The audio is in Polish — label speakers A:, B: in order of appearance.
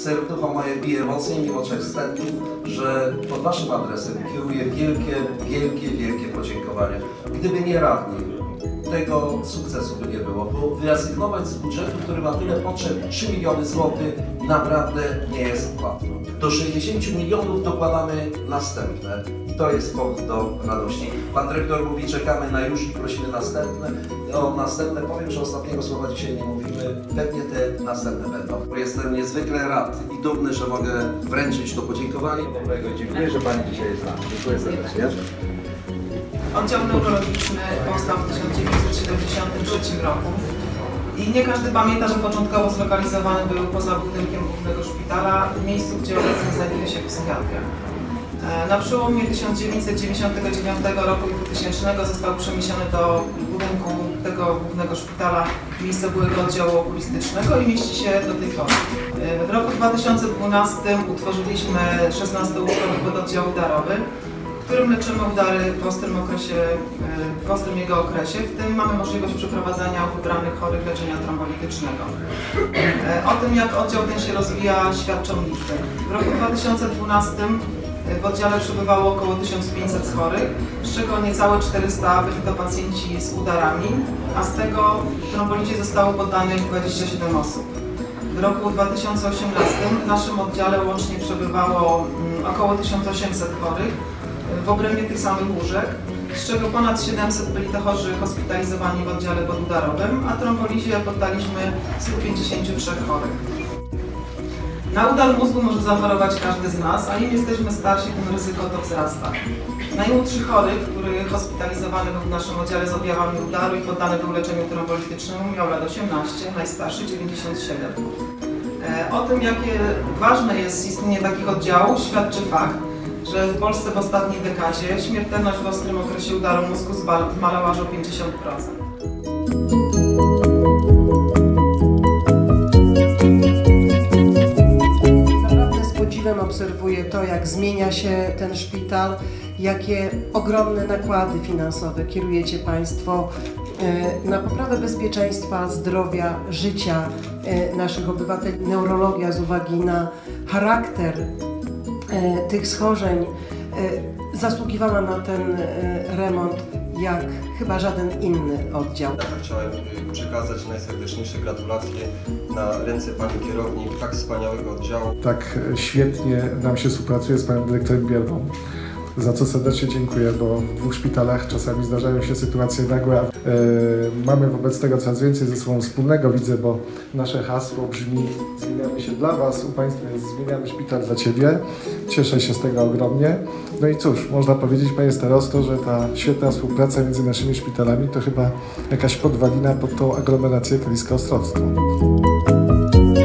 A: serducho moje bije mocniej mimo 3 stentów, że pod waszym adresem kieruję wielkie podziękowania. Gdyby nie radni, tego sukcesu by nie było, bo wyrezygnować z budżetu, który ma tyle potrzeb, 3 miliony złotych, naprawdę nie jest łatwo. Do 60 milionów dokładamy następne i to jest powód do radości. Pan dyrektor mówi, czekamy na już i prosimy następne. O następne powiem, że ostatniego słowa dzisiaj nie mówimy, pewnie te następne będą. Jestem niezwykle rad i dumny, że mogę wręczyć to podziękowanie.
B: Dziękuję, że Pani dzisiaj jest z nami. Dziękuję serdecznie.
C: Oddział neurologiczny powstał w 1973 roku i nie każdy pamięta, że początkowo zlokalizowany był poza budynkiem głównego szpitala, w miejscu, gdzie obecnie znajduje się psychiatria. Na przełomie 1999 roku i 2000 został przeniesiony do budynku tego głównego szpitala miejsce byłego oddziału okulistycznego i mieści się do tej pory. W roku 2012 utworzyliśmy 16-łóżkowy pododdział udarowy, w którym leczymy udary w ostrym jego okresie, w tym mamy możliwość przeprowadzania u wybranych chorych leczenia trombolitycznego. O tym, jak oddział ten się rozwija, świadczą liczby. W roku 2012 w oddziale przebywało około 1500 chorych, z czego niecałe 400 byli to pacjenci z udarami, a z tego trombolicie zostało poddanych 27 osób. W roku 2018 w naszym oddziale łącznie przebywało około 1800 chorych w obrębie tych samych łóżek, z czego ponad 700 byli to chorzy hospitalizowani w oddziale podudarowym, a trombolizie poddaliśmy 153 chorych. Na udar mózgu może zachorować każdy z nas, a im jesteśmy starsi, tym ryzyko to wzrasta. Najmłodszy chory, który hospitalizowany był w naszym oddziale z objawami udaru i poddany był leczeniu trombolitycznemu, miał lat 18, najstarszy 97. O tym, jakie ważne jest istnienie takich oddziałów, świadczy fakt, że w Polsce w ostatniej dekadzie śmiertelność w ostrym okresie udaru mózgu zmalała aż o 50%.
D: Naprawdę z podziwem obserwuję to, jak zmienia się ten szpital, jakie ogromne nakłady finansowe kierujecie Państwo na poprawę bezpieczeństwa, zdrowia, życia naszych obywateli. Neurologia z uwagi na charakter tych schorzeń zasługiwała na ten remont jak chyba żaden inny oddział.
E: Chciałem przekazać najserdeczniejsze gratulacje na ręce Pani kierownik tak wspaniałego oddziału.
F: Tak świetnie nam się współpracuje z Panią Dyrektorem Bierwą, za co serdecznie dziękuję, bo w 2 szpitalach czasami zdarzają się sytuacje nagłe. Mamy wobec tego coraz więcej ze sobą wspólnego, widzę, bo nasze hasło brzmi: zmieniamy się dla Was, u Państwa jest zmieniamy szpital dla Ciebie. Cieszę się z tego ogromnie. No i cóż, można powiedzieć, Panie Starosto, że ta świetna współpraca między naszymi szpitalami to chyba jakaś podwalina pod tą aglomerację kalisko-ostrowską.